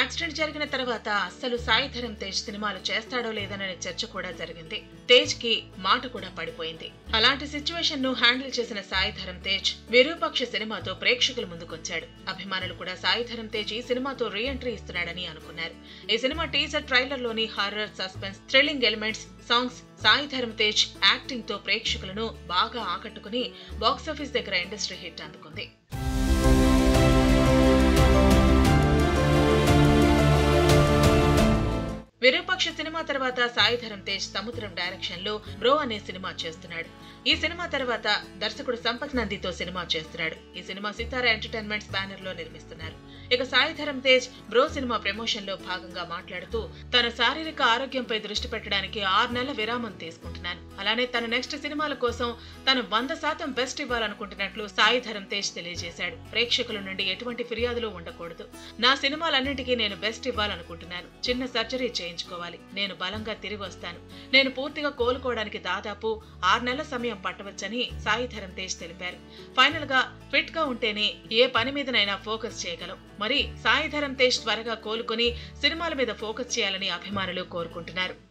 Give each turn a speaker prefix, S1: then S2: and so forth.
S1: Accident జరిగిన తర్వాత అస్సలు సాయి ధరమ్ తేజ్ సినిమాలు చేస్తాడో లేదనే చర్చ కూడా జరిగింది. తేజ్ కి మాట కూడా పడిపోయింది. అలాంటి సిచ్యువేషన్ ను హ్యాండిల్ చేసిన సాయి ధరమ్ తేజ్ విరూపాక్ష సినిమాతో ప్రేక్షకుల ముందుకొచ్చాడు. అభిమానులు కూడా సాయి ధరమ్ తేజ్ ఈ సినిమాతో రీ ఎంట్రీ ఇస్తున్నాడని అనుకున్నారు. ఈ సినిమా టీజర్ ట్రైలర్ లోని horror, suspense, thrilling elements, songs, Sai Dharam Tej acting తో ప్రేక్షకులను బాగా ఆకట్టుకుని బాక్సాఫీస్ దగ్గర ఇండస్ట్రీ హిట్ అందుకుంది. విరూపాక్ష సినిమా తర్వాత సాయి ధరమ్ తేజ్ సముద్రం డైరెక్షన్ లో బ్రో అనే సినిమా చేస్తున్నాడు. ఈ సినిమా తర్వాత దర్శకుడు సంపత్ నందితో సినిమా చేస్తున్నాడు. ఈ సినిమా సితారా ఎంటర్టైన్మెంట్స్ బ్యానర్ లో నిర్మిస్తున్నారు. ఇక Sai Dharam Tej Bro cinema promotion లో భాగంగా మాట్లాడుతూ తన శారీరక ఆరోగ్యంపై దృష్టి పెట్టడానికి 6 నెలల విరామం తీసుకుంటున్నాను. అలానే తన నెక్స్ట్ సినిమాల కోసం తను 100% బెస్ట్ ఇవ్వాలనుకుంటున్నట్లు సాయి ధరమ్ తేజ్ తెలియజేశాడు. ప్రేక్షకుల నుండి ఎటువంటి ఫిర్యాదులు ఉండకూడదు. నా సినిమాలన్నింటికీ నేను బెస్ట్ ఇవ్వాలనుకుంటున్నాను. చిన్న సర్జరీ చేయించుకోవాలి. నేను బలంగా తిరిగి వస్తాను. నేను పూర్తిగా కోలుకోవడానికి దాదాపు 6 నెలల సమయం పట్టవచ్చని సాయి ధరమ్ తేజ్ తెలిపారు. ఫైనల్ గా ఫిట్ గా ఉంటేనే ఏ పని మీదనైనా ఫోకస్ చేయగలం. మరి సాయి ధరమ్ తేజ్ త్వరగా కోలుకొని సినిమాల మీద ఫోకస్ చేయాలని అభిమానులు కోరుకుంటున్నారు.